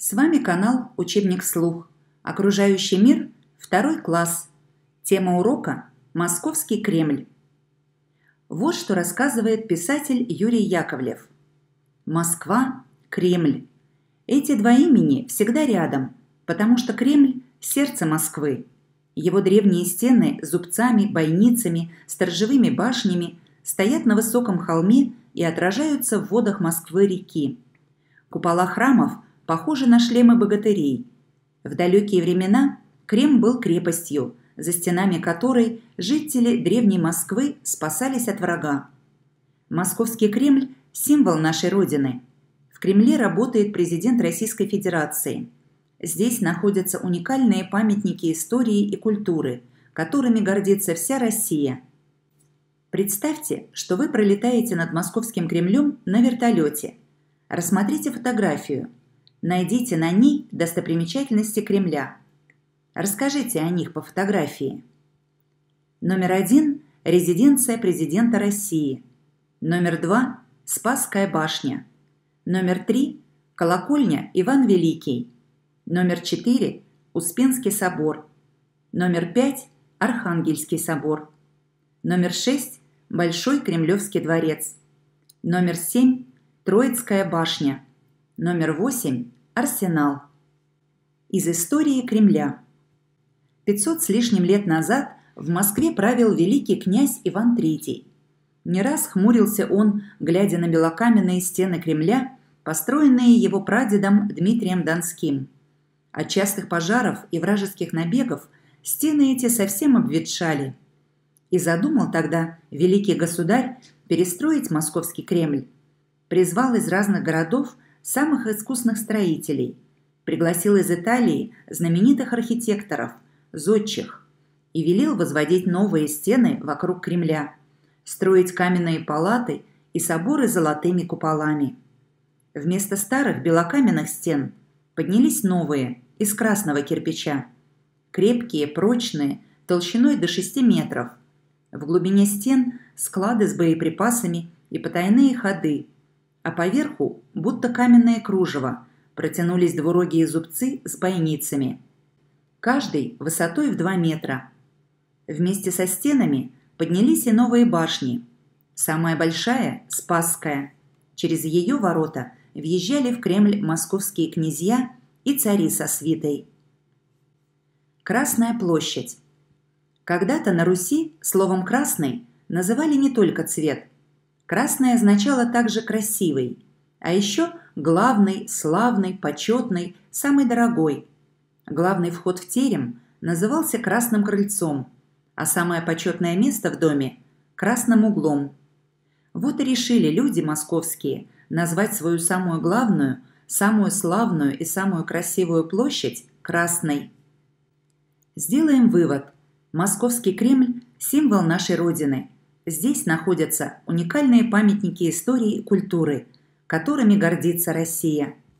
С вами канал «Учебник вслух». Окружающий мир, 2 класс. Тема урока «Московский Кремль». Вот что рассказывает писатель Юрий Яковлев. Москва, Кремль. Эти два имени всегда рядом, потому что Кремль – сердце Москвы. Его древние стены с зубцами, бойницами, сторожевыми башнями стоят на высоком холме и отражаются в водах Москвы-реки. Купола храмов похожи на шлемы богатырей. В далекие времена Кремль был крепостью, за стенами которой жители древней Москвы спасались от врага. Московский Кремль – символ нашей Родины. В Кремле работает президент Российской Федерации. Здесь находятся уникальные памятники истории и культуры, которыми гордится вся Россия. Представьте, что вы пролетаете над Московским Кремлем на вертолете. Рассмотрите фотографию. Найдите на ней достопримечательности Кремля. Расскажите о них по фотографии. Номер 1 – резиденция президента России. Номер 2 – Спасская башня. Номер 3 – колокольня Иван Великий. Номер 4 – Успенский собор. Номер 5 – Архангельский собор. Номер 6 – Большой Кремлевский дворец. Номер 7 – Троицкая башня. Номер 8 – Арсенал. Из истории Кремля. 500 с лишним лет назад в Москве правил великий князь Иван III. Не раз хмурился он, глядя на белокаменные стены Кремля, построенные его прадедом Дмитрием Донским. От частых пожаров и вражеских набегов стены эти совсем обветшали. И задумал тогда великий государь перестроить Московский Кремль. Призвал из разных городов самых искусных строителей, пригласил из Италии знаменитых архитекторов, зодчих, и велел возводить новые стены вокруг Кремля, строить каменные палаты и соборы с золотыми куполами. Вместо старых белокаменных стен поднялись новые, из красного кирпича, крепкие, прочные, толщиной до 6 метров. В глубине стен склады с боеприпасами и потайные ходы, а поверху, будто каменное кружево, протянулись двурогие зубцы с бойницами, каждый высотой в 2 метра. Вместе со стенами поднялись и новые башни. Самая большая – Спасская. Через ее ворота въезжали в Кремль московские князья и цари со свитой. Красная площадь. Когда-то на Руси словом «красный» называли не только цвет. Красное означало также «красивый», а еще главный, славный, почетный, самый дорогой. Главный вход в терем назывался красным крыльцом, а самое почетное место в доме – красным углом. Вот и решили люди московские назвать свою самую главную, самую славную и самую красивую площадь красной. Сделаем вывод. Московский Кремль – символ нашей Родины. Здесь находятся уникальные памятники истории и культуры, которыми гордится Россия.